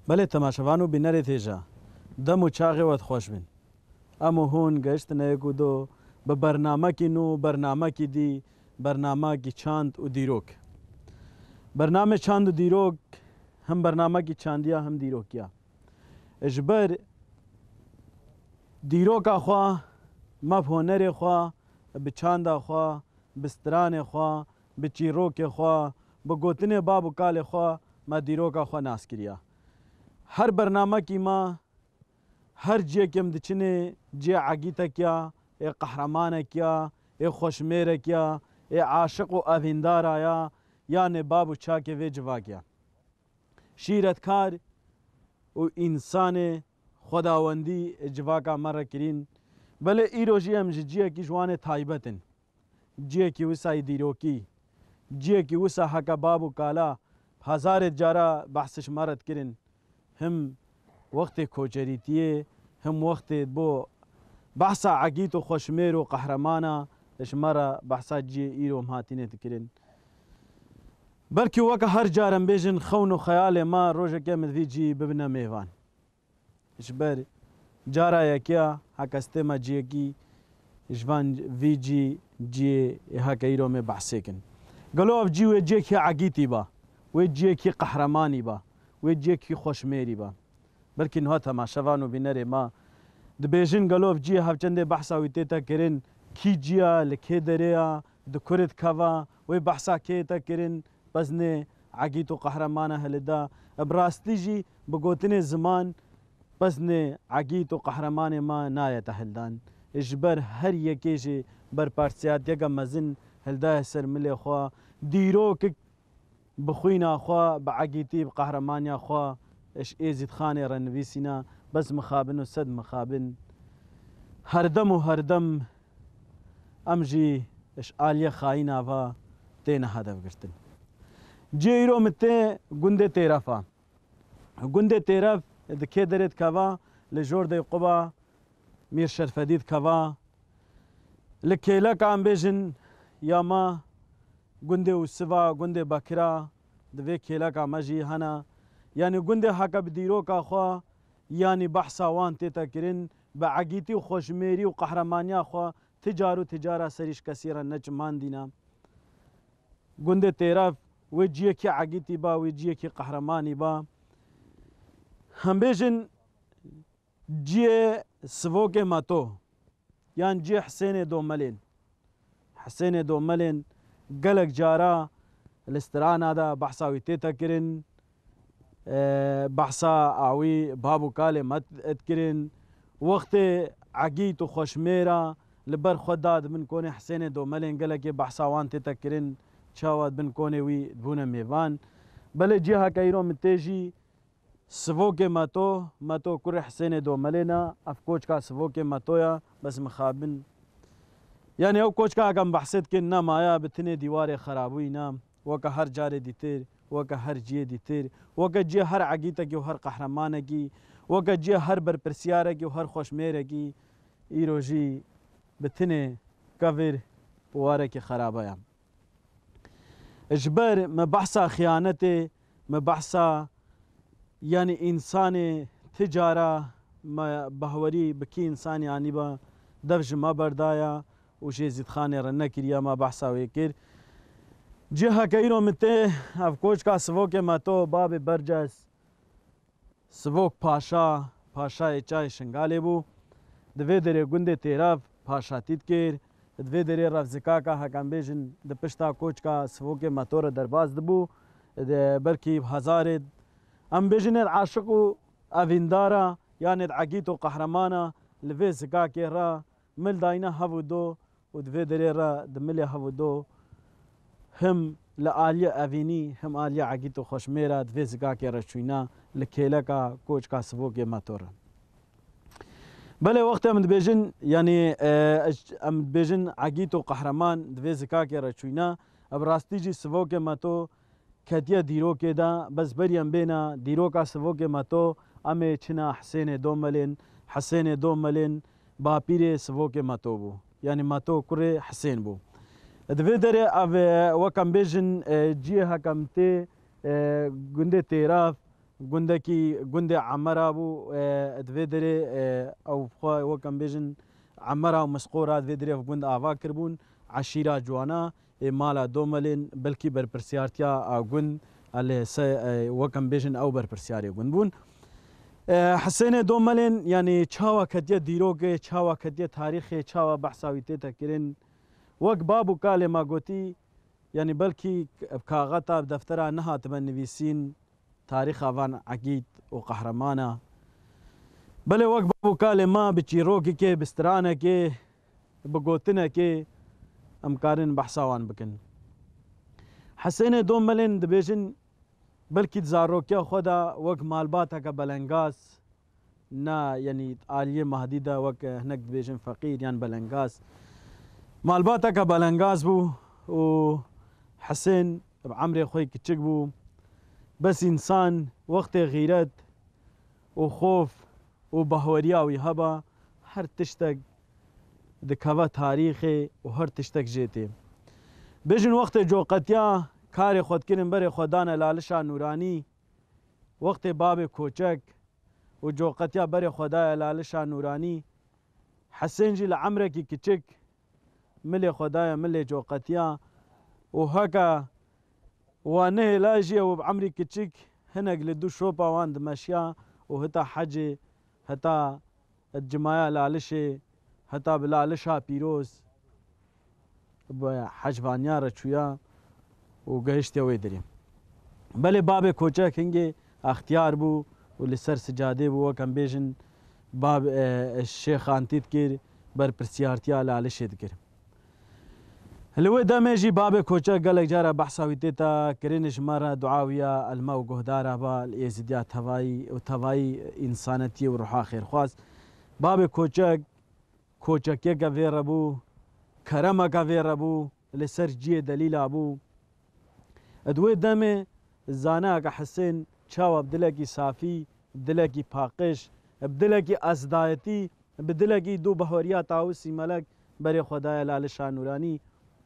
بله تماشاوانو بینەرێ تێژە دەم و چاغێوەت خۆش بن ئەم و هون گەشتنەیەک و دۆ بە بەرنامەکی نو بەرنامەکی دی بەرنامەکی چاند و دیرۆک بەرنامە چاند و دیرۆک هەم بەرنامەکی چاندیە هەم دیرۆکیە ji ber dîroka xwe mev honerê xwe bi çanda xwe bi stranê xwe bi çîrokê xwe bi gotinê bab û kalê xwe me dîroka xwe nas kiriye her bernamekî me her ciyekê em diçinê ciyê egîtekiya ê qehremanekya ê xweşmêrekiya ê aşiq û evîndara ya yanê bab û çakê vê civakê şîretkar û însanê xwedawendî civaka me re kirîn belê îro jî em ji ciyekî ji wanê taybet in ciyekî wisayî dîrokî ciyekî wisa heke bab û kala hezarê cara behsê ji me re dikirin him wextê koçerîtiyê him wextê bo behsa egît û xweşmêr û qehremana ji me re behsa ciyê îro em hatînê dikirin belkî weke her car em bêjin xewn û xeyalê me rojekê min vî cî bibine mêvan ji ber cara yekiya heke stêma ciyekî ji van vî cî ciyê heke îro me behsê kin gelo ev cî wê ciyekî egîtî be wê ciyekî qehremanî be wê ciyekî xweşmêrî be belkî niha temaşevan û bînerê me dibêjin gelo ev ciyê hevçendê behsa wî tê te kirin kî ciya li kê derê ya di kurê dikeva wê behsa kê te kirin beznê egît û qehremana hilida bi rastî jî bi gotinê ziman beznê egît û qehremanê me nayete hildan ji ber her yekê jî berpartiyatiyeka mezin hildaye ser milê xwe dîrokek bi xwîna xwe bi egîtî bi qehremaniya xwe ji êzîdxanê re nivîsîne bes mixabin û sed mixabin herdem û herdem em jî ji aliyê xayîna ve têne hedefgirtin ciyê îro min tê gundê têref e gundê têref di kê derê dikeva li jordê quba mîr şerfedî dikeva li kêleka em bêjin ya me gundê wisiva gundê bekira di vê kêleka me jî hene yanî gundê heke bi dîroka xwe yanî behsa wan tê te kirin bi egîtî û xweşmêrî û qehremaniya xwe ti car û ti cara serî ji kesî re neçimandîne gundê têref wê ciyekî egîtî be wê ciyekî qehremanî be em bêjin ciyê sivokê meto yan ciyê Hesênê Domelên Hesênê Domelên gelek cara li strana de behsa wî tê te kirin behsa awî bab û kalê me dikirin wextê egît û xweşmêra li ber xwe da dibin konê Hesênê Domelên gelekê behsa wan tê te kirin çawa dibin konê wî dibûne mêvan belê ciyê heke îro min tê jî sivokê meto meto kurê Hesênê Domelê ne ev koçka sivokê metoya bes mixabin yanî ew koçka heke em behsê dikin nemaya bi tinê dîwarê xerabûyî ne weke her carê dîtir weke her ciyê dîtir weke ciyê her egîtekî û her qehremanekî weke ciyê her berpirsyarekî û her xweşmêrekî îro jî bi tinê kevêr û warekî xerabe ye ji ber me behsa xiyanetê me behsa yanî însanê ti cara me behwerî bi kî însanî anîbe dev ji me berdaya û ji êzîdxanê re nekiriye me behsa wê kir ciyê heke îro min tê ev koçka sivokê meto babê berces sivok paşa paşayê çayê şingalê bû di vê derê gundê têref paşatî dikir di vê derê revzikaka heke em bêjin di pişta koçka sivokê meto re derbas dibû belkî hezarê em bêjin êd aşiq û evîndara yan êd egît û qehremana li vê zikakê re mil dayîne hev û do û di vê derê re di milê hev û do him li aliyê evînî him aliyê egît û xweşmêre di vê zikakê re çûyîne li kêleka koçka sivokê meto re belê wextê em dibêjin yanî em dibêjin egît û qehreman di vê zikakê re çûyîne ev rastî jî sivokê meto ketiye dîrokê de bes berî em bêne dîroka sivokê meto em ê çina Hesênê Domelên Hesênê Domelên bapîrê sivokê meto bû yanî meto kurê Hesên bû di vê derê ev wek em bêjin ciyê heke min tê gundê têref گوندێ عەمەرا بوو divê derê ew xwe wek em bêjin عەمەرا û misqora divê derê ev gund ava kiribûn eşîra ciwana ê mala Domelên belkî berpirsiyartiya a gund lê wek em bêjin ew berpirsiyarê gund bûn. Hisênê Domelên yanî çawa ketiye dîrokê, çawa ketiye tarîxê, çawa behsa wî tê tekirin. Wek bab û kalê ma gotî yanî belkî kaxeta bi deftera nehatime nivîsîn tarîxa van Egît û qehramana. Belê wek bab û kalê ma bi çîrokekê, bi stranekê, bi gotinekê em karin behsa wan bikin. Hisênê Domelên dibêjin belkî di zarokiya xwe de wek malbateke belengaz na yanî aliyê Mahdî de wek hinek dibêjin feqîr yan belengaz. Malbateke belengaz bû û Hisên bi emrê xwe kiçik bû. Bes însan wextê xîret û xof û bahweriya wî heba her tiştek dikeve tarîxê û her tiştek jê tê. Bêjin wextê coqetiya karê xwe dikirin berê xwe dane lalişa nûranî, wextê babê koçek û coqetiya berê xwe daye lalişa nûranî, Hisên jî li emrekî kiçik milê xwe daye milê coqetiya û heke wan nehêla jî ew bi emrî kiçik hinek li du şopa wan dimeşiya û heta hecê, heta cimaya lalişê, heta bi lalişa pîroz bi hecvaniya re çûya û gehiştiye wê derê. Belê babê koçek hingê extiyar bû û li ser sicadê bû wek em bêjin bab şêxantî dikir berpirsiyartiya lalişê dikir. Li wê demê jî babê koçek gelek cara behsa wî tê te kirinê ji me re du'a wiya elma û guhdara ba li êzidiya tevayî û tevayî însanetiyê û ruha xêrxwaz. Babê koçek koçekiyeke vê re bû, keremeke vê re bû, li ser ciyê delîla bû. Di wê demê zaneyeke Hisên çawa bi dilekî safî, bi dilekî paqij, bi dilekî ezdayetî, bi dilekî du bahweriya tawusî melek berê xwe daye lalişa nûranî.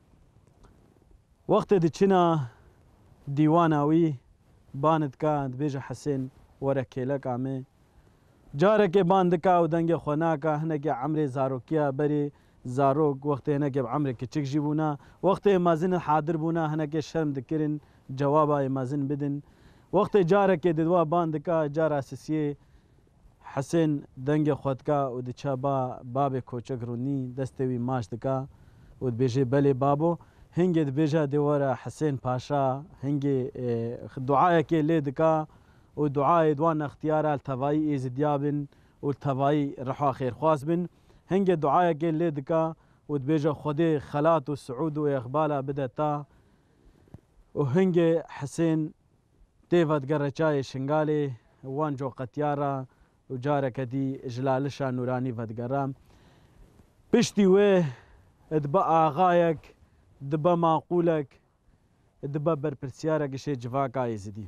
Wextê diçina dîwana wî ban dike dibêje Hisên were kêleka me. Carekê ban dike û dengê xwe nake hinekê emrê zarokiya berê zarok wextê hinekê bi emrê kiçik jî bûne. Wextê mezin hadir bûne hinekê şerm dikirin cewaba mezin bidin. Wextê carekê di we ban dike cara sisiyê Hisên dengê xwe dike û diçe babê koçek rûnî destê wî maş dike û dibêje belê babo. Hingê dibêje dê were Hisên Paşa hingê duayekê lê dike û duayê di wan extiyara li tevayî êzidiya bin û li tevayî reha xêrxwaz bin. Hingê duayekê lê dike û dibêje Xwedê xelat û siûd û êxbala bide te û hingê Hisên tê vedike reçayê şingalê wan coqetiya re û careke dî ji lalişa nûranî vedigere. Piştî wê dibe axayek, dibe maqûlek, dibe berpirsyarek jê civaka êzidî.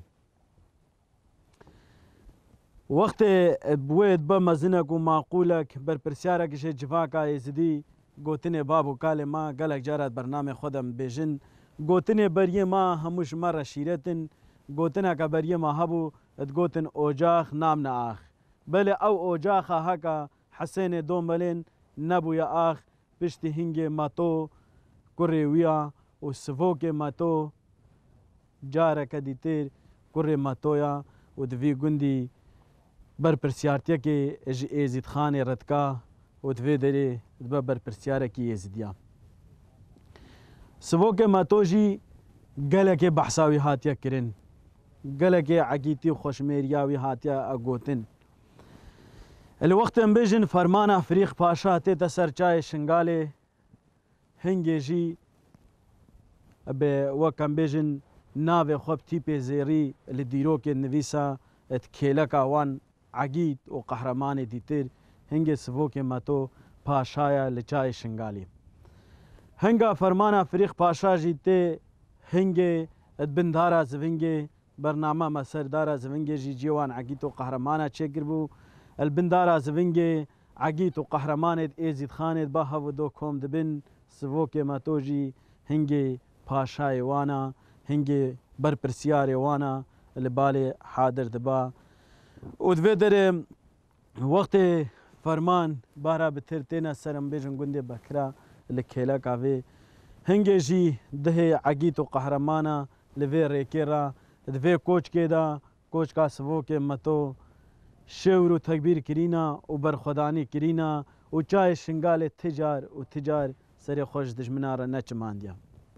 Wextê wê dibe mezinek û maqûlek, berpirsyarek jê civaka êzidî, gotinê bab û kalê ma gelek cara bernamê xwe de bêjin. Gotinê beriyê ma hemû ji me re şîretin, gotineke beriyê ma hebû digotin ocax namne ax. Belê ew ocaxa heka Hisênê Domelên nebûye ax piştî hingê meto kurê wî ya û sivokê meto careke dîtêr kurê metoya û di vî gundî berpirsyartiyekê ji êzîdxanê re dike û di vê derê dibe berpirsyarekî êzidiya. Sivokê meto jî gelekê behsa wî hatiye kirin. Gelekê Egîtî û xweşmêriya wî hatiye gotin. Li wextê em bêjin fermana Firîx Paşa tête ser çayê şingalê hingê jî wek em bêjin navê xwe bi tîpê zêrî li dîrokê nivîsa kêleka wan Egît û qehremanê dîtêr hingê sivokê meto Paşaya li çayê şingalê. Hinga fermana Firîx Paşa jî tê hingê bindara zivîngê bername me serdara zivîngê jî ciyê wan Egît û qehramana çêkiribû. Bindara zivîngê Egît û qehremanê êzîdxanê ba hev û do kom dibin. Sivokê meto jî hingê paşayê wan a, hingê berpirsyarê wan a لبالي حاضر دبا ودوی در وقت فرمان بارا بترتینا سرم بیجن گنده بکرا لکیلا کاوی هنگی جی ده عگیت و قهرمانا لوی ریکی را دوی کوچ که دا کوچ کا سوو که متو شور و تکبیر کرینا و برخودانی کرینا و چای شنگال تجار سر خوش دشمنا را نچماندیا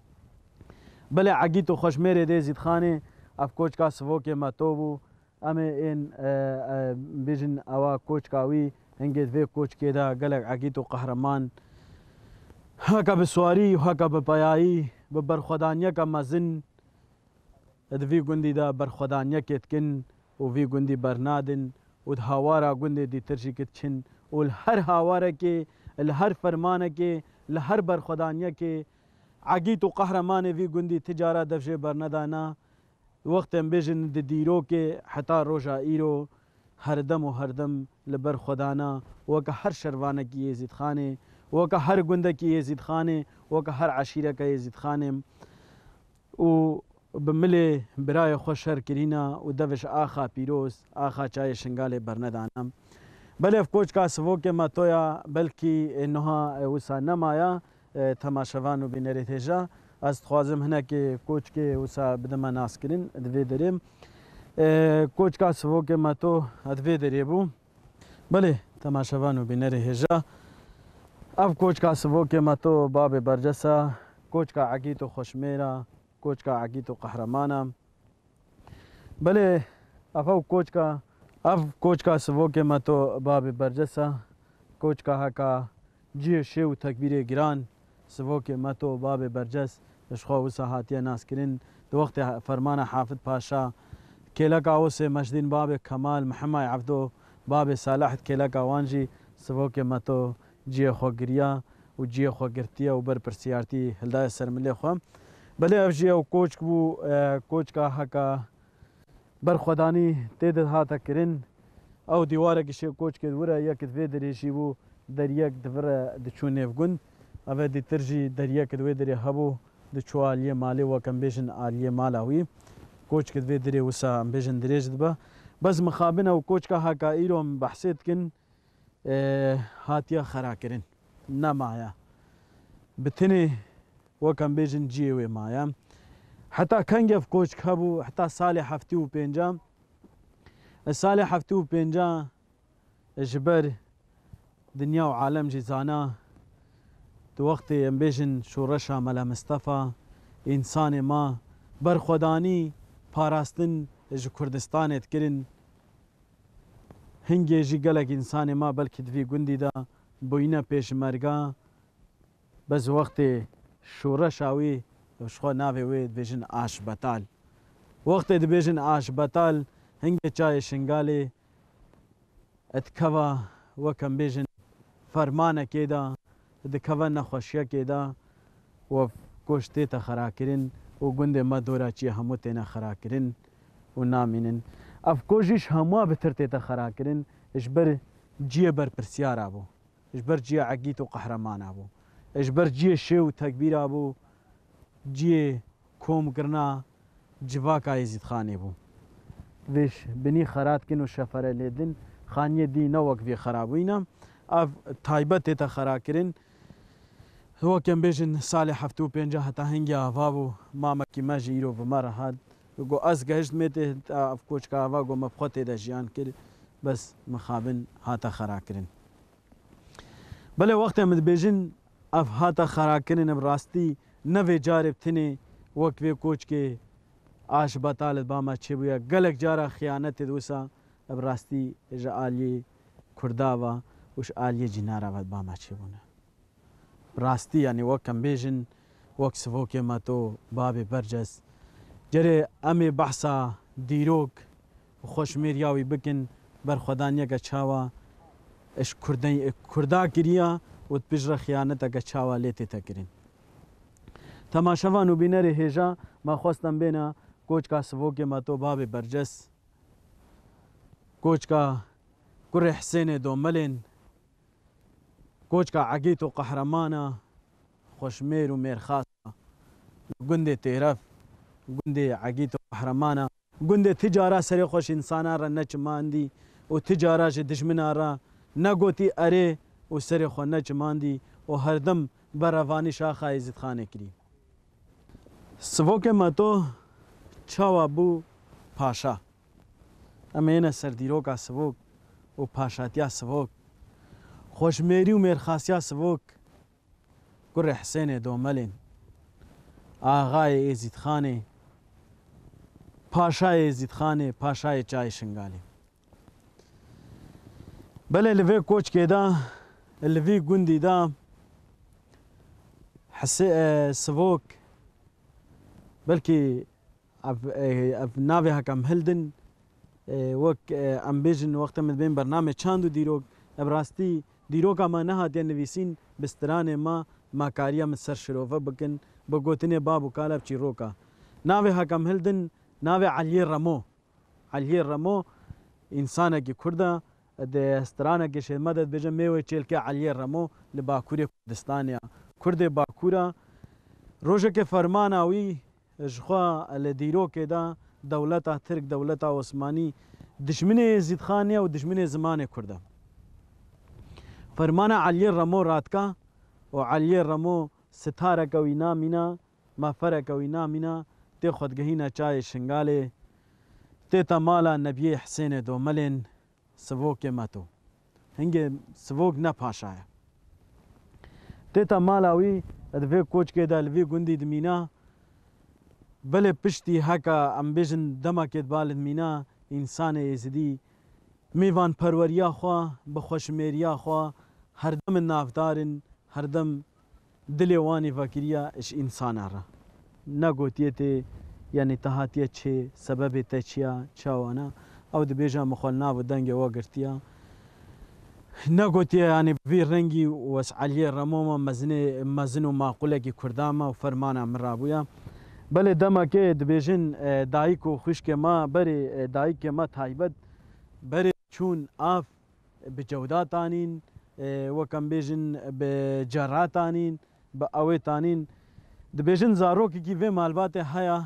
بله عگیت و خوش میره ده زید خانه اف کوچ کا سوو که متو بو اما این بیجن اوا کوچ کاوی هنگی دوی کوچ که دا گلک عگیت و قهرمان هکا بسواری و هکا بپایایی ببرخودانیا کا مزن دوی گندی دا برخودانیا کتکن و وی گندی برنادن و ده هاوارا گندی دی ترشی کتچن و هر هاوارا که هر فرمانه که لهر برخودانیا که عگیت و قهرمان وی گندی تجارا دفشه برندانا وقت ام بیجن دی دیرو که حتا روژا ایرو هردم لبر خدانا وکا هر شروانه کی یزید خانه وکا هر گنده کی یزید خانه وکا هر عشیره کی یزید خانه و بملی برای خوش شر کرینا و دوش آخا پیروز آخا چای شنگال برندانم بله کوچ کا سوو که ماتویا بلکی نها وسا نمایا تماشوانو بینری تیجا از خوازم هنه که کوچ که وسا بدما ناس کرین دوی دریم کوچ کا سوو که ماتو دوی دری بو بله تماشوانو بینری هجا اب کوچ کا سوو که ماتو باب برجسا کوچ کا عگیت و خوشمیرا کوچ کا عگیت و قهرمانا بله افو کوچ کا سوو که ماتو باب برجسا کوچ کا هکا جی شیو تکبیر گران سوو که ماتو باب برجس اشخوا وسا هاتیا ناس کرین دو وقت فرمان حافظ پاشا کیلک آوس مشدین باب کمال محمد عبدو باب صالح کیلک آوانجی سوو که ماتو جی خو گریا و جی خو گرتیا و بر پرسیارتی هلدای سرملی خو بله افجی او کوچ بو کوچ کا هکا برخودانی تید هاتا کرین او دیواره کشی کوچ که دوره یک دوی دریشی بو در یک دوره دچونه گند اوه دی ترجی در یک دوی دری هبو دچو آلیه مالی و کم بیشن آلیه مالاوی کوچ که دوی دری وسا بیشن دریج دبا بس مخابن او کوچ کا هکا ایرو بحثیت کن هاتیا خرا کرین نمایا بتنی وكم بيجن جيوي مايا حتى كنجف كوچ كابو حتى صالح هفتي وبينجا صالح هفتي وبينجا جبر دنيا وعالم جيزانا تو وقت ام بيجن شورشا ملا مصطفى انسان ما برخوداني پاراستن اج كردستان تكرن هنگي جي گلك انسان ما بلكي دوي گندي دا بوينا پیش مرگا بس وقت شورش آوی شخوا ناوی وی دبیجن آش بطال وقت دبیجن آش بطال هنگ چای شنگالی اتکوا وکم بیجن فرمانه که دا دکوا نخوشیه که دا و کوشتی تا خرا کرن و گنده ما دورا چی همو تینا خرا کرن و نامینن اف کوشش همو بترتی تا خرا کرن اجبر جیه بر پرسیار آبو اجبر جیه عگیت و قهرمان آبو اجبر جی شیو تکبیر آبو جی کوم کرنا جواکا یزید خانه بو ویش بنی خرات کن و شفره لیدن خانیه دی نوک وی خرابوینا اف تایبت تا خرا کرن هو کم بیشن سال هفتو پنجا حتا هنگی آوابو ماما کی مجی ایرو بمارا هاد گو از گهشت میته اف کوچ کا آوا گو مبخوت دا جیان کر بس مخابن هاتا خرا کرن بله وقت امد بیشن اف هاتا خرا کرن براستی نوی جارب تنی وقت وی کوچ کے آش بطالت باما چه بویا گلک جارا خیانت دوسا براستی اجا آلی کرداوا وش آلی جنارا ود باما چه بونا براستی یعنی وقت بیجن وقت سفو که ما تو باب برجس جره امی بحثا دیروک خوش میریاوی بکن بر خدانیا کا چاوا اش کردا کریا و تبجر خیانتا کا چاوا لیتی تکرین تماشاوانو بینر هجا ما خواستم بینا کوچ کا سفو که ما تو باب برجس کوچ کا کر حسین دو ملن کوچ کا عگیت و قهرمانا خوشمیر و میر خاصة گنده تیرف گنده عگیت و قهرمانا گوندێ تجارە سەرێ خۆش ئینسانە ڕە نەچماندی و تجارە ji dijmina re negotî erê û serê xwe neçimandî û herdem berevانî şaxa Êzîdxanê kirî. Sivokê me to çawa bû paşa. Em ê hêne ser dîroka sivok û paşatiya sivok. Xweşmêrî û mêrxasiya sivok Gurê Hisênê Domelên, Axayê Êzîdxanê, Paşayê Êzîdxanê, Paşayê Çayê Şingalê. Belê li vê koçkê de, li vî gundî de sivok belkî ev navê heke hildin wek em bêjin wexta min bên bername çand û dîrok ev rastî dîroka me nehatiye nivîsîn bi stranê me makariya min ser şirove bikin bi gotinê bab û kalev çîroka. Navê heke hildin navê Eliyê Remo. Eliyê Remo însanekî Kurd e di stranekê şêrme de dibêje mêwê çêlkê Eliyê Remo li Bakurê Kurdistanê ya. Kurdê Bakûr e rojekê fermana wî ji xwe li dîrokê de dewleta Tirk, dewleta Osmanî dijminê Êzîdxanê û dijminê zimanê Kurd e. Fermana Eliyê Remo radika û Eliyê Remo sitareke wî namîna, mafereke wî namîna tê xwedgehîna Çayê Şingalê têta mala Nebiyê Hisênê Domelên sivokê me to. Hingê sivok ne paşa ye. Têta mala wî di vê koçkê de li vî gundî dimîna belê piştî heka em bêjin demekê diba li dimîna însanê êzidî mêvanperweriya xwe bi xweşmêriya xwe herdemên navdarin herdem dilê wanî vekiriya ji însana re. Negotiye tê yanî te hatiye çê sebebê te çiya çawana ew dibêje min xwe li nav û dengê we girtiya. Negotiye yanî vî rengî wes Eliyê Remo me mezin û maqulekî Kurda me û fermana min rabûye. Belê demekê dibêjin dayîk û xwîşkê me berê dayîkê me taybet berê çûn av bi cewdat anîn wek em bêjin bi cerat anîn bi ewêt anîn dibêjin zarokekî vê malbatê heya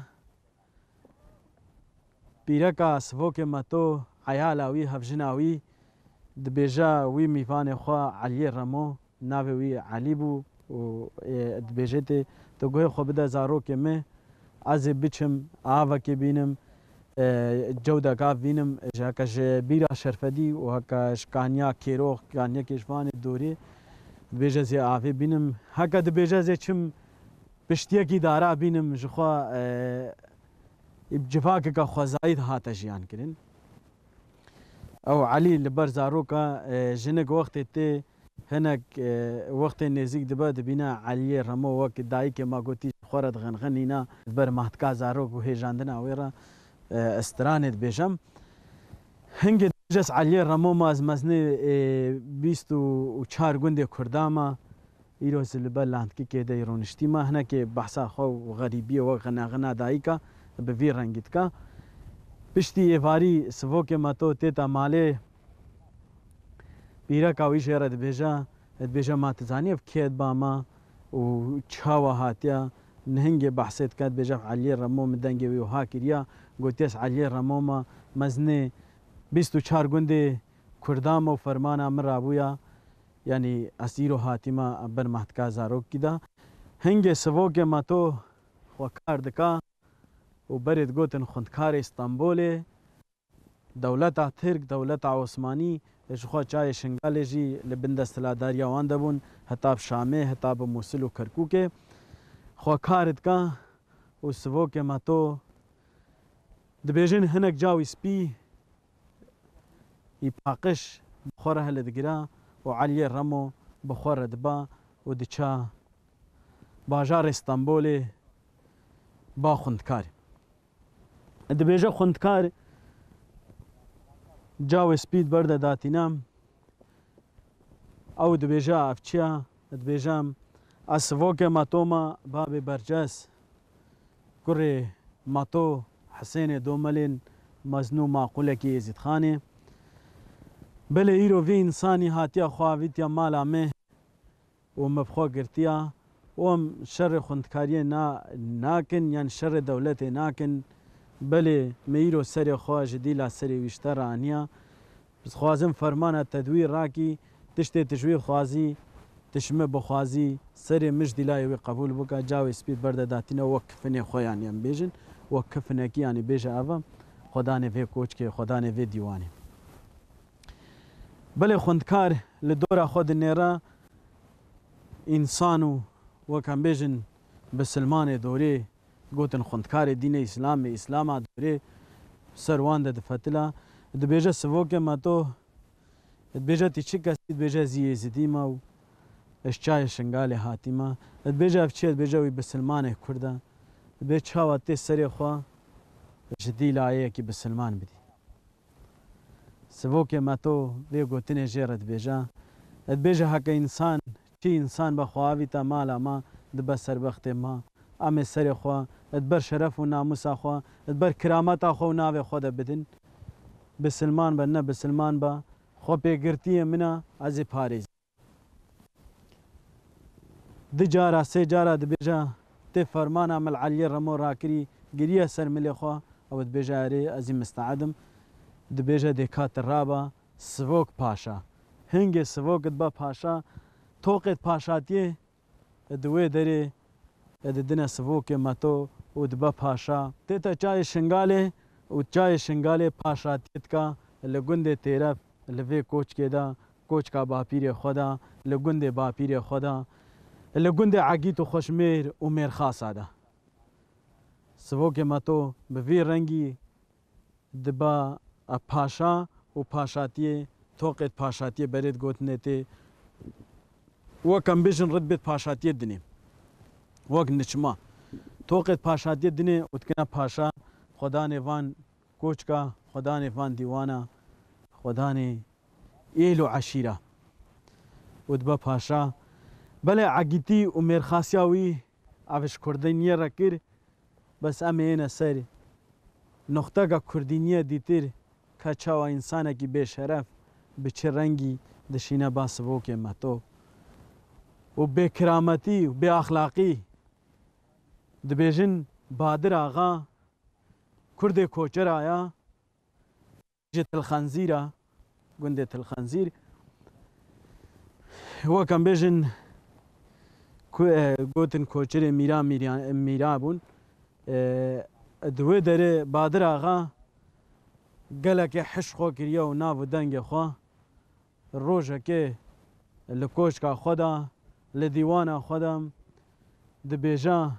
pîreka sivokê me to eyala wî hevjina wî dibêje wî mîvanê xwe Eliyê Remo navê wî Elî bû û dibêje tê tu guhê xwe bide zarokê me ez ê biçim avekê bînim cewdek av bînim ji heke ji bîra şerfedî û heke ji kaniya kêrok kaniyekê ji vanê dorê dibêje zê avê bînim heke dibêje zê çim piştiyekî dara bînim ji xwe civakeka xwezayî hate jiyan kirin. Ew Elî li ber zaroka jinik wextê tê hinek wextê nêzik dibe dibîne Eliyê Remo wek dayîkê me gotî ji xwe re dixenxenîna li ber mehtika zarok û hêjandina wê re stranê dibêjem. Hingê dibêje Eliyê Remo me ez mezinê bîst û çar gundê Kurda me îro li ber landkikê de îroniştî me hinekê behsa xwe û xerîbiyê wek xenaxena dayîka bi vî rengî dika. Piştî êvarî sivokê me to têta malê pîreka wî jê re dibêje ma tu zanî ev kê diba me û çawa hatiye nihingê behsê dike dibêje Eliyê Remo min dengê wî wiha kiriya gotiye Eliyê Remo me mezinê bîst û çar gundê Kurda me û fermana min rabûye yanî ez îro hatîme ber mehtika zarokî de. Hingê sivokê me to xwe kar dika û berê digotin xwendkarê Stenbolê dewleta Tirk, dewleta Osmanî ji xwe Çayê Şingalê jî li bin desthilatdariya wan de bûn heta bi Şamê heta bi Musil û Kerkûkê xwe kar dika û sivokê me to dibêjin hinek cawî spî îpaqij bi xwe re hele digire û Eliyê Remo bi xwe re diba û diçe bajarê Stenbolê ba xwendkarê. Dibêje xwendkar cawê spî ber de datîne ew dibêje ev çi ye dibêje ez sivokê me to me babê berces kurê me to Hisênê Domelên mezin û maqulekî Êzîdxanê belê îro vê însanî hatiye xwe avîtiye mala me û me bi xwe girtiye û em şerê xwendkariyê nakin yan şerê dewletê nakin بله میرو سر خواه جدیلا سر ویشتر رانیا بس خوازم فرمانه تدویر راکی تشتی تجویر خوازی تشمه بخوازی سر مش دیلای وی قبول بکا جاوی سپید برده داتینه وکفنه خویانی هم بیجن وکفنه کی یعنی بیجه اوام خدا نه وی کوچ که خدا نه وی دیوانی بله خوندکار لدورا خود نیرا انسانو وکم بیجن بسلمان دوره گوتن خوندکار دین اسلام دوره سروان ده فتلا دبیجه سوکه ما تو دبیجه تیچی کسی دبیجه زیزیدی ما و اشچای شنگال هاتیما دبیجه افچه دبیجه وی بسلمان کرده دبیجه چاواتی سری خواه جدی لایه کی بسلمان بدی سوکه ما تو وی گوتنه جیره دبیجه حق انسان چی انسان بخواهی تا مالا ما دبا سربخت ما ام سر خوا ادبر شرف و ناموس خوا ادبر کرامت خوا و ناو خود بدن بسلمان با نه بسلمان با خو پیگرتی منا از پاریز دی جارا سه جارا دبیجا تی فرمان عمل علی رمو راکری گریه سر ملی خوا او دبیجا اری از مستعدم دبیجا دیکات رابا سوک پاشا هنگ سوک دبا پاشا توقت پاشاتیه دوی دری دنا سوک ماتو و دبا پاشا تیتا چای شنگاله و چای شنگاله پاشاتیت کا لگند تیرف لوی کوچ کدا کوچ کا باپیر خدا لگند باپیر خدا لگند عگیت و خوشمیر و میر خاص آده سوک ماتو بوی رنگی دبا پاشا و پاشاتیه توقت پاشاتیه برید گوتنه تی وکم بیشن رد بید پاشاتیه دنیم وقت نچما توقت پاشاتیه دنی اتکنا پاشا خدا نوان کوچ کا خدا نوان دیوانا خدا نه ایل و عشیره ودبا پاشا بله عگیتی و میرخاسیاوی اوش کردینیه را کر بس امینه سر نقطه کا کردینیه دیتر که چاوا انسانه کی به شرف به چه رنگی دشینه باسبو که متو و به کرامتی و به اخلاقی دبیجن بادر آغا کرد کوچر آیا جت الخنزیره گنده الخنزیر و کم بیجن گوتن کوچر میرا بون دوی داره بادر آغا گلک حش خو کریا و ناو دنگ خو روژه که لکوش کا خدا لدیوانا خودم دبیجا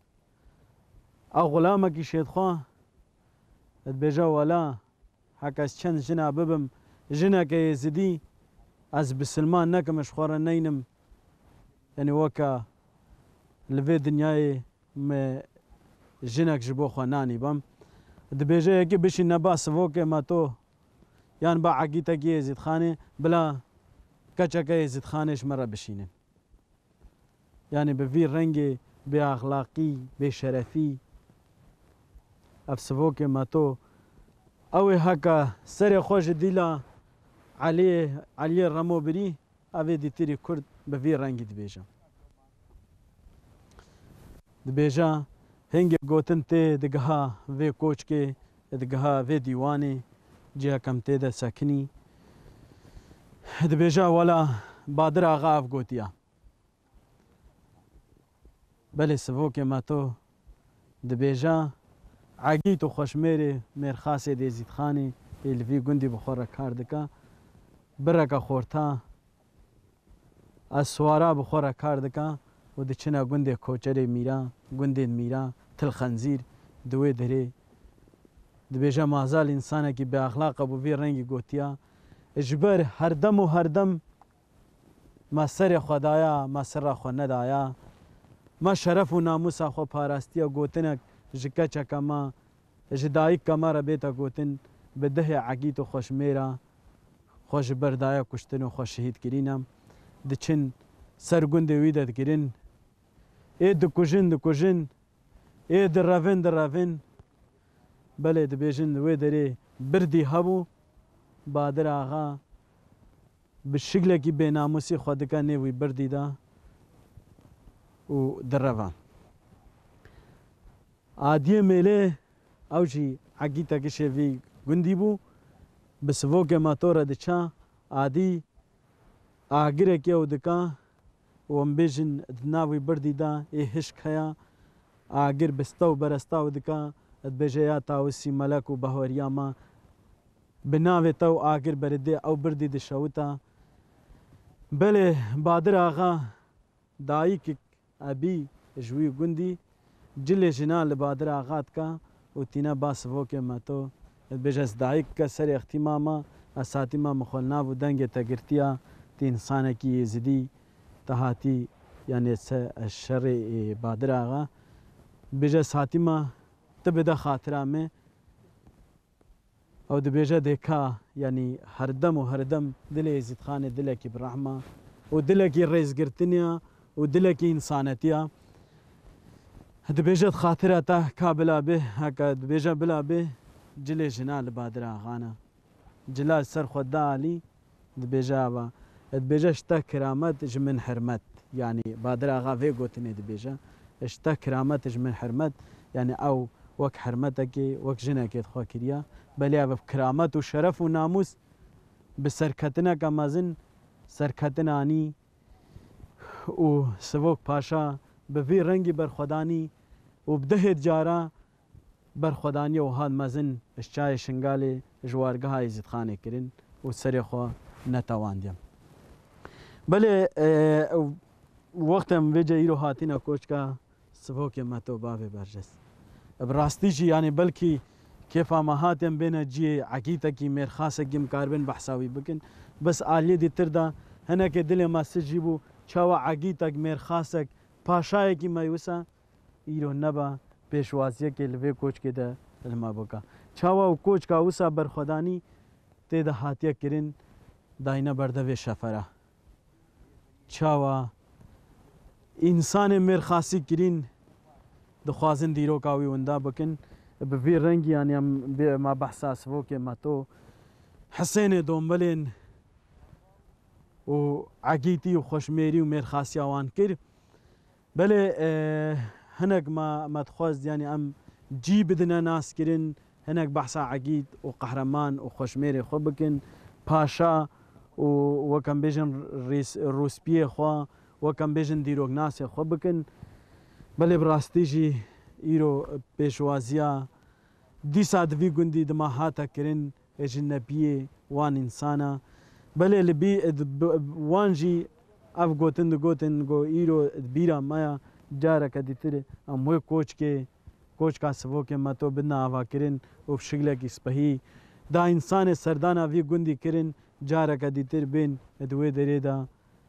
او غلامه کی شید خواه دبیجا والا حکاس چند جنا ببم جنا که یزدی از بسلمان نکمش خوره نینم یعنی وکا لوی دنیای جنک جبو خوانانی بم دبیجا یکی بشی نباس وکا ما تو یان با عقیتا کی یزید خانه بلا کچا که یزید خانهش مرا بشینن یعنی به وی رنگ به اخلاقی به شرفی افسوک ما تو او حکا سر خوش دیلا علی رمو بری اوی دیتری کرد به وی رنگی دبیجا دبیجا هنگ گوتن تی دگها وی کوچ که دگها وی دیوانی جه کم تی ده سکنی دبیجا والا بادر آغا اف گوتیا بله سوک ما تو دبیجا عگیت و خوشمیر میرخاس دیزید خانی الوی گندی بخوره کار دکا برکا خورتا از سوارا بخوره کار دکا و دچنا گندی کوچر میرا گندی میرا تل خنزیر دوی دره دبیجا مازال انسانه کی به اخلاق ابو وی رنگی گوتیا اجبر هر دم و هر دم ما سر خدایا ما سر خو ندایا ما شرف و ناموس خو پارستی و گوتنک جکا چکما جدایک کما را بیتا گوتن به ده عقیت و خوشمیرا خوش بردایا کشتن و خوش شهید کرینم دچن سرگند ویدت کرین ای دکوژن ای در بله دبیجن وی داره بردی هبو بادر آغا به شکل کی به ناموسی خودکا نیوی بردی دا و در روان عادی میله او jî hegîtekişê vî gundî bû bi sivokê motora diça adî agirekê ew dika û em bêjin di navê birdî da ê hişk heya agir bista û beresta û dika dibêje ya tawîsî melek û bahweriya me bi navê te û agir beredê ew birdî dişewita belê Badir axa dayîkek ebî ji wî gundî cilê jina li Badir axa dika û tîne ba sivokê meto dibêje ez dayîk serê extîma me ez hatîma min xwe li nav û dengê te girtiya tî însanekî Yêzidî te hatî yanê şerê Badir axa dibêje ez hatîma ti bide xatira me ew dibêje dêka yanî herdem û herdem dilê Êzîdxanê dilekî bi rehma û dilekî rêzgirtiniya û dilekî însanetiya dibêje di xatira te ka bila bê heke dibêje bila bê cilê jina li Badir axa ne cila ser xwe da alî dibêje ava dibêje ji te kiramet ji min hirmet yanî Badir axa vê gotinê dibêje ji te kiramet ji min hirmet yanî ew wek hirmetekê wek jinekê dixwe kiriye belê ev kiramet û şeref û namûs bi serketineke mezin serketin anî û Sivok Paşa bi vî rengî berxwedanî û bi dihê cara berxwedaniya û hat mezin ji çayê Şingalê ji wargeha Êzîdxanê kirin û serê xwe netewandiye. Belê wextê em vê ce îro hatîne koçka Sivokê Meto bavê berjes. Bi rastî jî yanî belkî kêfa me hatiyem bêne ciyê ekîtekî mêrxasekî em karibin behsa wî bikin bes aliyê dîtir da hinekê dilê me sicî bû çawa ekîtek mêrxasek paşayekî me wisa îro neba pêşwaziyekê li vê koçkê de li me bika. Çawa û koçka wisa berxwedanî tê de hatiye kirin dayîne berdevê şefera. Çawa însanê mêrxasî kirîn dixwazin dîroka wî winda bikin bi vî rengî yanî em ma behsa Sivokê Meto Hisênê Dombelên û ekîtî û xweşmêrî û mêrxasiya wan kir belê hinek me dixwest yanî em cî bidine naskirin hinek behsa ekît û qehreman û xweşmêrê xwe bikin paşa û wek em bêjin rûspiyê xwe wek em bêjin dîroknasê xwe bikin belê bi rastî jî îro pêşwaziya dîsa di vî gundî di me hate kirin ji nebiyê wan însana belê li wan jî ev gotin digotin got îro bîra me ya careke dîtir em wê koçka Sivokê Meto bidine avakirin û bi şiklekî spehî da însanê serdana vî gundî kirin careke dîtir bên di wê derê de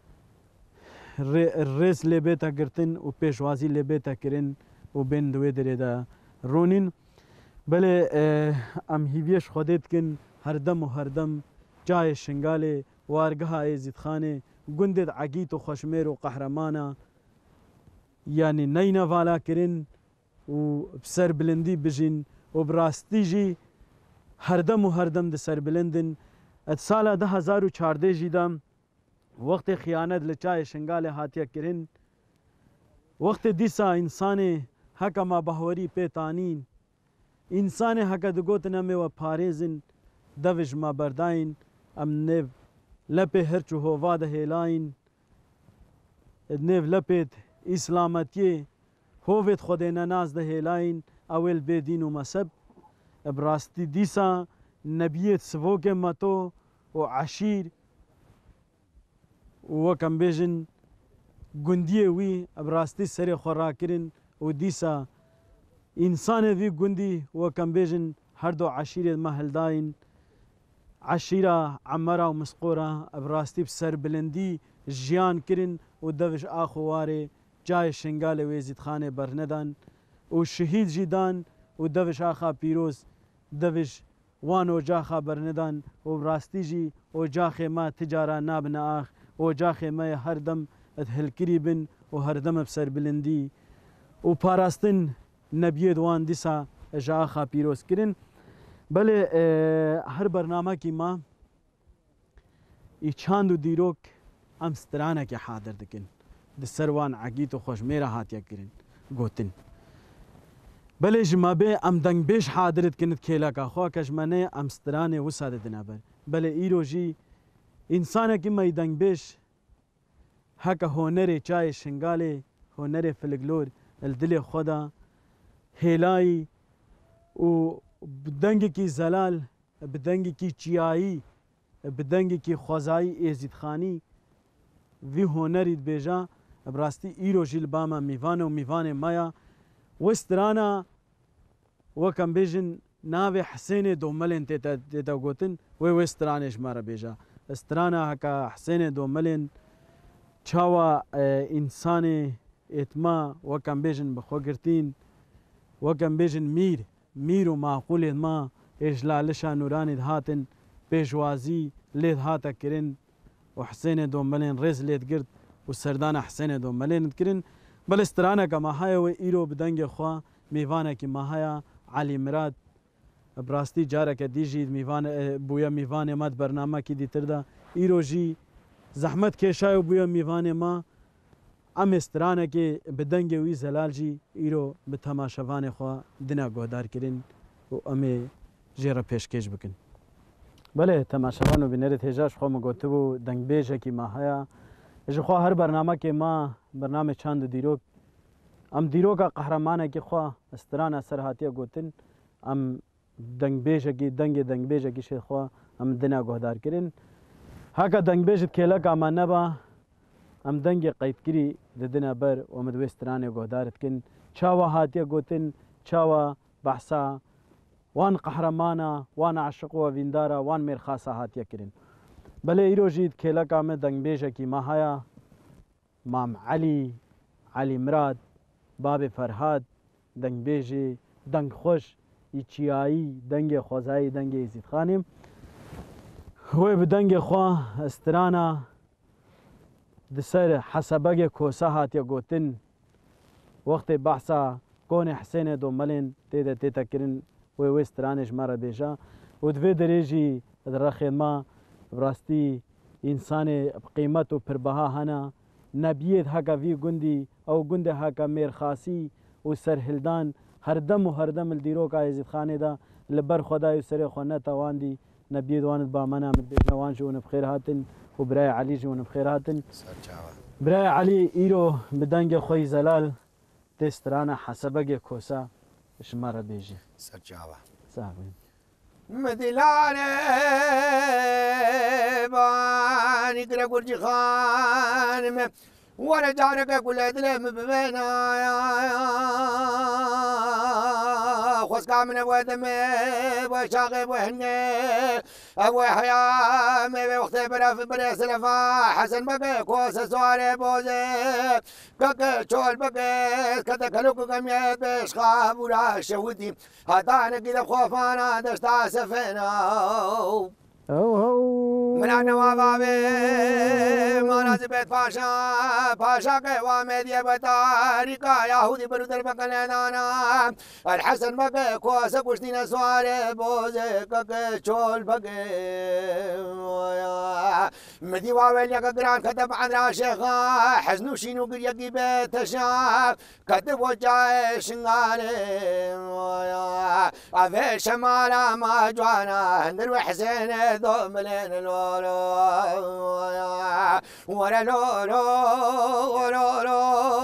rêz lê bête girtin û pêşwazî lê bête kirin û bên di wê derê de ronîn belê em hîviyê ji Xwedê dikin herdem û herdem çayê Şingalê wargeha Êzîdxanê gundê di ekît û xweşmêr û qehremana yanî neyne vala kirin û bi serbilindî bijîn û bi rastî jî herdem û herdem di serbilindin sala 2014 jî de wextê xiyanet li çayê Şingalê hatiye kirin wextê dîsa însanê heke me bahwerî pê tanîn însanê heke digotin em ê we parêzin devê ji me berdayîn em nêv lepê hirç û hova de hêlayîn nêv lepê îslametiyê hovê Xwedê nenaz de hêlayîn ew ê li bê dîn û mezheb bi rastî dîsa nebiyê Sivokê Meto û eşîr û wek em bêjin gundiyê wî bi rastî serê xwe rakirin û dîsa însanê vî gundî wek em bêjin her do eşîrê me hildayîn eşîra Emera û Misqora bi rastî bi serbilindî jiyan kirin û dev ji ax û warê çayê Şingalê û Êzîdxanê bernedan û şihîd jî dan û dev ji axa pîroz dev ji wan ocaxa bernedan û bi rastî jî ocaxê me ti cara nabine ax ocaxê me her dem hilkirî bin û her dem bi serbilindî û parastin nebiyê wan dîsa ji axa pîroz kirin belê her bernamekî me î çand û dîrok em stranekê hadir dikin di ser wan ekît û xweşmêre hatiye kirin gotin بله جما به ام دنگ بیش حاضرت کنید کلا کا خوا کشمنه ام سترانه وساده دنابر بله ایرو جی انسان کی می دنگ بیش هک هنر چای شنگاله هنر فلگلور الدل خدا هلای و بدنگ کی زلال بدنگ کی چیایی بدنگ کی خوزایی ازید خانی وی هنرید بیجا براستی ایرو جیل باما میوان و میوان مایا وسترانا وكم بيجن ناوي حسين دوملين تيتا قوتن وسترانش مارا بيجا استرانا هكا حسين دوملين چاوا انسان اتما وكم بيجن بخوگرتين وكم بيجن مير ومعقول ما اجلالشا نوراني هاتن بيجوازي ليد هاتا كرين وحسين دوملين رز ليد قرد وسردانا حسين دوملين كرين بل استرانا كما هاي وإيرو بدنگ خوا ميوانا كي ما هيا علي مراد براستی جاره که دیجی میوان بویا میوان مات برنامه کی دیتر دا ایرو جی زحمت کشای و بویا میوان ما ام استرانه که بدنگ وی زلال جی ایرو به تماشاوان خوا دنا گودار کرین و ام جیره پیشکش بکن بله تماشاوان و بنرت هجاش خوا مگوتو دنگ بیجه کی ما هیا اجه خوا هر برنامه که ما برنامه چند دیروک ام دیروکا قهرمانه کی خوا استرانه سرحاتیه گوتن ام دنگ بیجه کی دنگ بیجه کی شیخ خوا ام دنا گهدار کرین هکا دنگ بیجت کلا کا ما نبا ام دنگ قید کری دنا بر و مدوی استرانه گهدارت کن چاوا هاتیه گوتن چاوا بحثا وان قهرمانه وان عشق و وینداره وان مرخاصه هاتیه کرین بله ایرو جید کلا کا میں دنگ بیجه کی ما هیا مام علی مراد باب فرهاد دنگ بیجی دنگ خوش ایچیایی دنگ خوزایی دنگ ایزید خانم و بدنگ خوا استرانا دسر حسبگ کوسه هاتیا گوتن وقت بحثا کون حسین دوملین تیتا کرن و استرانش مرا بیجا و دوی دریجی در خدمه براستی انسان قیمت و پربها هنا نبیت هکا وی گندی او گند هکا میرخاسی و سرهلدان هر دم الدیروک ایزید خانه دا لبر خدای سر خونه تواندی نبیت واند با منا مدبیجنوان جون بخیر هاتن و برای علی جون بخیر هاتن برای علی ایرو بدنگ خوی زلال تسترانا حسبگ کوسا شمارا بیجی سرچاوا صاحبین مدلانه بانی کرا گرجی خانم ورا جارك كل دلم ببينا خسكا من ودم وشاغب وهني ابو حيام وقت برا سلفا حسن بقى كوس سواري بوزي بقى شول بقى كذا كلوك كميت بش خابورا شودي هاتانا كده خوفانا دشتا سفينا من نوابه ماناز بیت پاشا کے وامدی بطاریکا یهودی برودر بکلنانا الحسن بکے کوس کشتین سواره بوزه کک چول بکے مدی واویل یک گران کتب عن راشخا حزنو شینو گریگی بیت شا کتب وجای شنگاله اوه شمالا ما جوانا هندر وحسین دوملين لولو ورا لولو لولو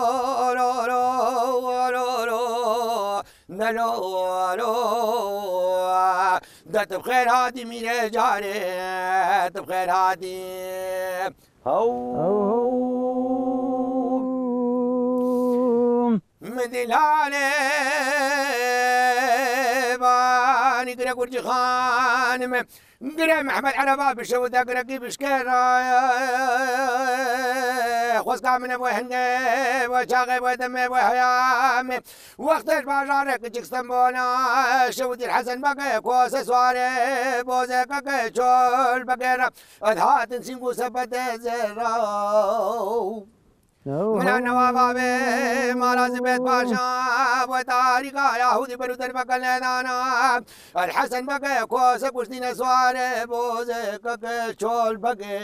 لولو دت بخير هادي مين جاري دت بخير هادي هو مدلاني باني كرا كرجي خانم قرا محمد على باب الشوذة قرا كيف شكرا خسكا من ابو هني وشاغب ودمي وهيام وقت الباجارك جكستنبونا شودي الحسن بقى كوس سواري بوزك كشول بقى ادهات نسينكو سبت زراو من النواب مالاز بيت باشا وتاريخا يهودي برودر بكلنا الحسن بقى كوس كشتين سوار بوزك كشول بقى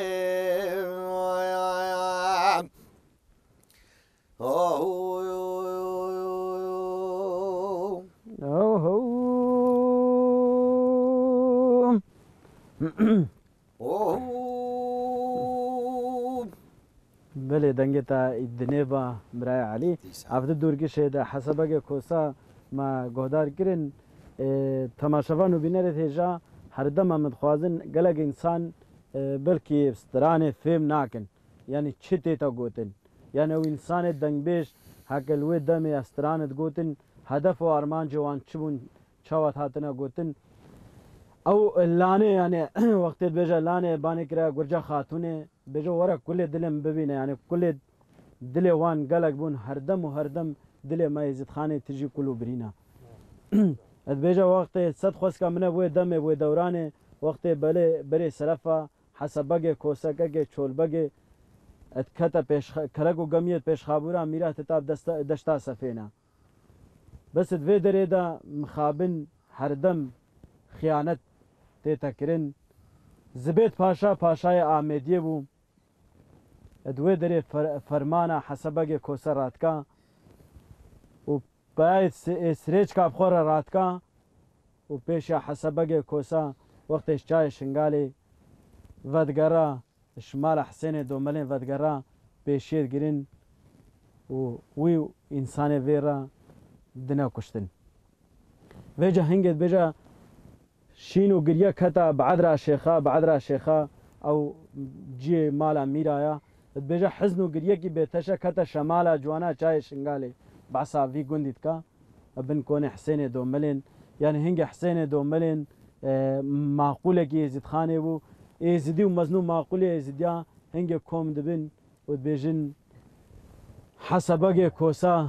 بله دنگه تا دنیا با برای علی عبد دورگی شده حسابه کوسا ما گهدار کرن تماشاوان و بینره تیجا هر دم آمد خوازن گلگ انسان بلکی سترانه فهم ناکن یعنی چی تیتا گوتن یعنی او انسان دنگ بیش هکلوی دم استرانه گوتن هدف و ارمان جوان چبون چاوت هاتنا گوتن او لانه یعنی وقتی بیجا لانه بانه کرا گرجا خاتونه بیجا ورا کل دلم ببینه یعنی کل دل وان گلگ بون هر دم دل ما عزت خانه تجی کلو برینا بیجا وقتی صد خوست که منه بوی دمه بوی دورانه وقتی بله سرفا حسبگه کوسکگه چولبگه اتکتا پیش کرگو گمیت پیش خابورا میره تتاب دشتا سفینه بس دوی دره دا مخابن هر دم خیانت تیتا کرن زبید پاشای آمیدیه بو دوی دره فرمانه حسبگه کوسه راتکا و باید سریچ کاب خور راتکا و پیش حسبگه کوسه وقتش چای شنگالی ودگرا شمال حسین دوملین ودگرا پیشید گرین و وی انسان ویرا دنا کشتن ویجا هنگت بیجا شینو گریه کتا بعد را شیخا او جی مالا میرایا بیجا حزنو گریه کی بیتشا کتا شمالا جوانا چای شنگالی بعصا وی گندید کا ابن کون حسین دوملین یعنی هنگ حسین دوملین معقوله کی ازید خانه بو ازیدی و مزنو معقوله ازیدیا هنگ کوم دبن و بیجن حسبگه کوسا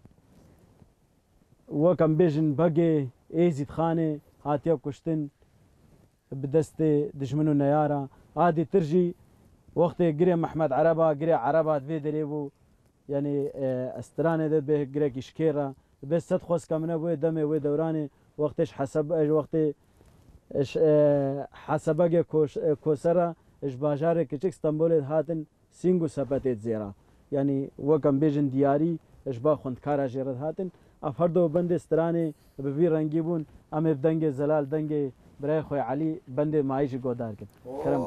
وكم بيجن بقي ايزيد خانه هاتيا كشتن بدست دشمنو نيارا عادي ترجي وقت قري محمد عربا في دريبو يعني استرانه ده به قري كشكيرا بس تدخس كمنا بو دمي و دوراني وقتش حسب وقت حسبگه کوسرا اش باجار كچك اسطنبول هاتن سينگو سبتت زيرا يعني وكم بيجن دياري اش با خوندکارا جرد هاتن افردو بند استرانه ببی رنگی بون ام دنگ زلال دنگ برای خوی علی بند معیش گودار کن کرم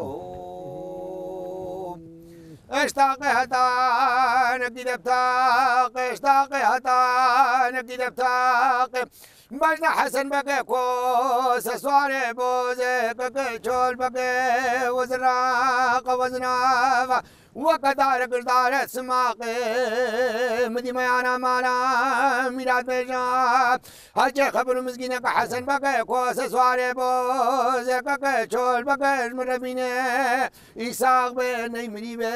اشتاقي هتا نقيد بتاقي اشتاقي هتا نقيد بتاقي بجنا حسن بقى كوس سواري بوزي بقى شول بقى وزراق وزناف وقدار قدار سماقي مدي ميانا مالا ميلاد بيجاب هجي خبر مسكينك حسن بقى كوس سواري بوزي بقى شول بقى مربيني إساق بيني مريبي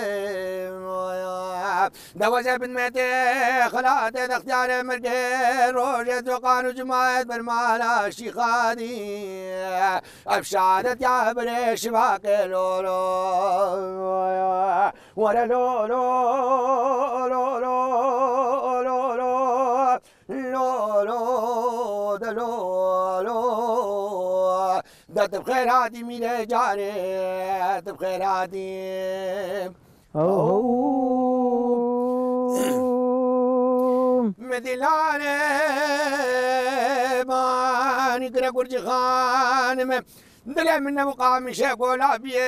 دوزة بن ميتي خلات اختيار مرقي روجة زقان وجماعة برمالا شيخادي أبشادت يا بري شباك لولو ورا لولو لولو لولو لولو دلولو دت بخير هادي ميلي جاري دت بخير هادي مدلانه ما نقرا قرج خانم دل من مقام شيخ لابيه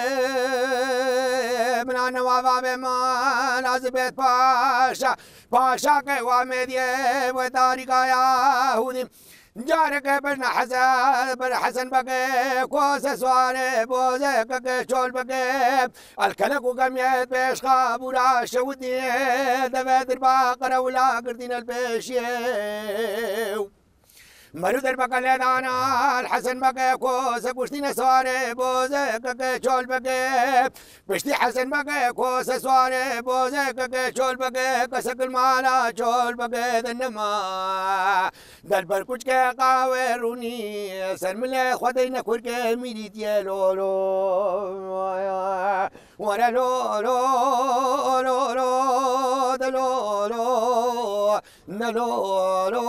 من انا وابا ما لازبت باشا كوامدي وداريكا يهودي جارك بن حسن بقى كوس سواني بوزك بقى شول بقى الكلك وقميت بيش خابورا شودي دفت الباقرة ولا قردين البيشيو مرو در بقى دانا الحسن بقى كوس بوشتين سواني بوزك بقى شول بقى بشتي حسن بقى كوس سواني بوزك بقى شول بقى كسك المالا شول بقى دنما در بر کچھ کے قاورونی سر ملے خدای نکور کے میری تیے لولو ورا لولو لولو دلولو نلولو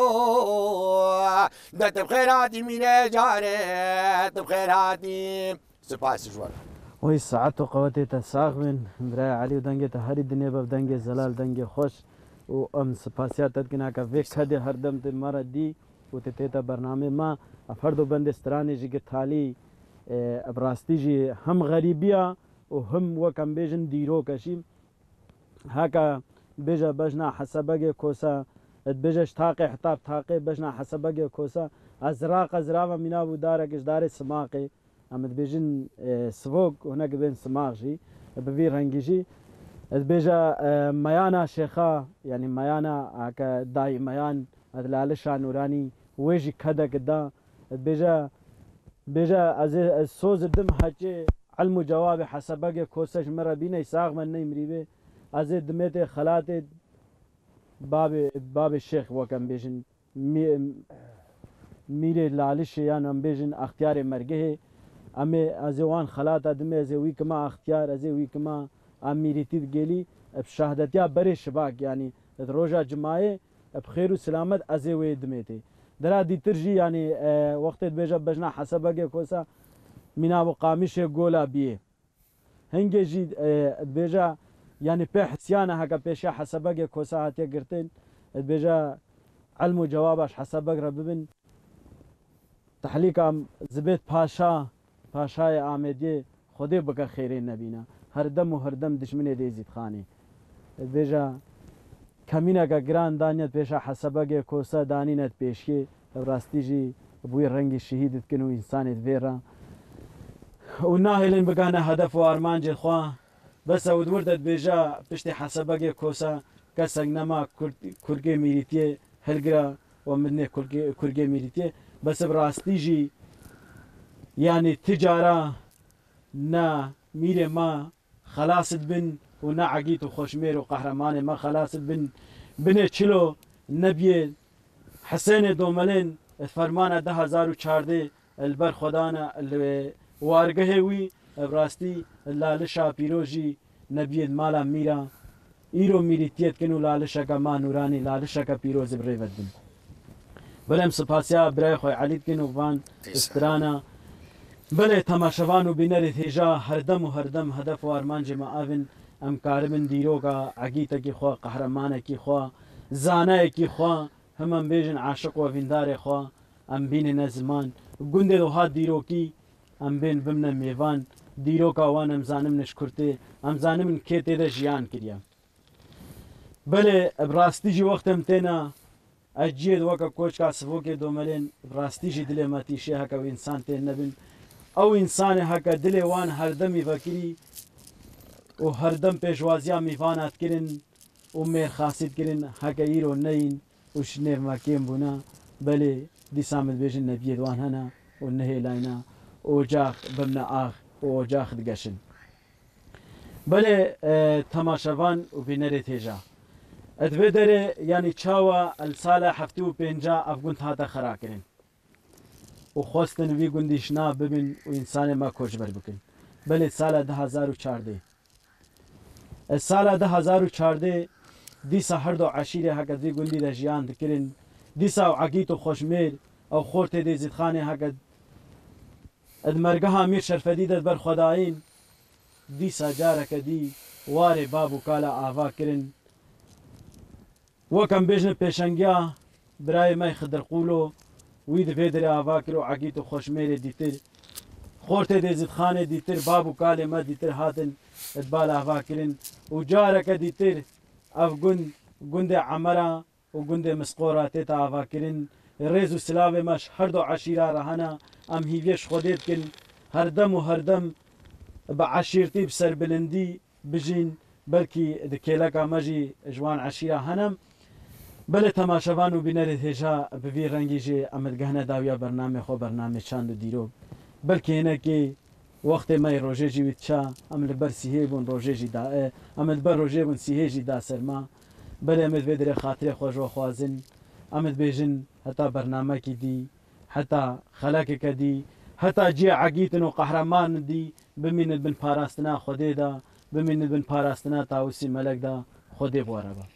دت بخيراتي میرے جارے بخيراتي سپاس جوار وي ساعات وقوتي تساغ من برای علی و دنگ تهری دنیا بب دنگ زلال دنگ خوش و ام سپاسیات تدکنا که ویک هده هر دم تی مرا دی و تی تا برنامه ما افرد و بند استرانی جی که تالی براستی جی هم غریبیه و هم وکم بیجن دیرو کشیم هکا بیجا بجنا حسبگه کوسا بیجش تاقه حتاب تاقه بجنا حسبگه کوسا ازراق مینا بو دارکش دار سماقه امد بیجن سوق هناك بين سماق جي ببير رنگي جي بیجا ميانا شيخا يعني ميانا هكا داي ميان ادلالشا نوراني ويجي كدا كدا بیجا از سوز دم حجي علم جواب حسبگه کوسش مرا بینه ساغ من نمیریبه از دمت خلات باب الشيخ وكم بيجن ميري لالش يعني ام بيجن اختيار مرجه امي ازوان خلات ادمي ازوي كما اختيار ازوي كما اميرتي جيلي بشهادتيا بري شباك يعني روجا جماعه بخير وسلامت ازوي دميتي درا دي ترجي يعني وقت بيجا بجنا حسبگه كوسا منا وقامش گولا بيه هنجي بيجا يعني به حسيانه هكا بيشا حسبگه كوسا هاتي قرتين بيجا علم وجوابش حسبگ رببن تحلیق زبید پاشای آمدی خودی بکه خیری نبینا هر دم دشمن دیزید خانی بیجا کمینه که گران دانیت پیشا حسبگه کوسا دانینت پیشی راستی جی بوی رنگ شهیدت کنو انسانت ویرا و ناهلین بگانه هدف و آرمان جی خواه بس اود وردت بیجا پشتی حسبگه کوسا کسک نما کرگه میریتیه هلگرا و مدنه کرگه میریتیه بس براستی جی يعني تجارة نا ميري ما خلاصت بن ونا عقيت وخشمير وقهرماني ما خلاصت بن چلو نبي حسين دوملين فرمانه 2014 البر خدانا وارگه وی براستی لالشا پیروجی نبی مالا میرا ایرو میریتیت کنو لالشا کا ما نورانی لالشا کا پیروز بریود بن بلهم سپاسیا برای خوی علیت کنو وان استرانا بله تماشوانو بینر تیجا هردم هدف و ارمان جمع آون ام کارمن دیروگا عگیتا کی خوا قهرمانه کی خوا زانه کی خوا همم بیجن عاشق و ویندار خوا ام بین نزمان گنده دو ها دیروکی ام بین بمن میوان دیروکا وان ام زانم نشکرته ام زانم کیته ده جیان کریا بله براستی جی وقتم تینا اجید وکا کوچ کا سفوک دوملین براستی جی دل ماتیشی هکا و انسان تین نبین او انسان هکا دل وان هردمی فکری و هردم پیشوازیا میوانات کرن و میر خاصیت کرن هکا ایرو نین و شنیر مکیم بونا بله دی سامد بیشن نبید وان هنا و نهی لاینا و جاخ بمنا آخ و جاخ دگشن بله تماشوان و بینر تیجا ادوه داره یعنی چاوا السال هفته و پینجا افغان هاتا خرا کرن و خواستن وی گندیشنا ببین و انسان ما کش بر بکن بله سال 2014 سال 2014 دیسا هر دو عشیره هکت وی گندی ده جیان دکرن دیسا و عقیت و خوشمیر او خورت ده زیدخانه هکت ادمرگه امیر شرفدی ده بر خداین دیسا جارک دی واره بابو کالا آوا کرن وكم بيجن بيشنجا براي ماي خدر قولو ويد فيدري آواكر وعقيت وخشمير ديتر خورت دي زدخانه ديتر بابو كالي ما ديتر هاتن ادبال آواكرن وجارك ديتر اف گند عمرا وگند مسقورات تا آواكرن ريزو سلاوه ماش هر دو عشيرة رهانا ام هيويش خودت كن هردم بعشيرتي بسر بلندي بجين بلكي دكيلكا ماجي جوان عشيرة هنم بله تماشوانو بینر هجا بوی رنگی جه امد گهنه داویا برنامه خو برنامه چاند و دیرو بلکه اینه که وقت مای روژه جی وید چا امد بر سیه بون روژه جی دا امد بر روژه بون سیه جی دا سرما بله امد بدر خاطر خوش و خوازن امد بیجن حتی برنامه کی دی حتی خلاک کدی حتی جی عقیتن و قهرمان دی بمیند بن پاراستنا خوده دا بمیند بن پاراستنا تاوسی ملک دا خوده بواره با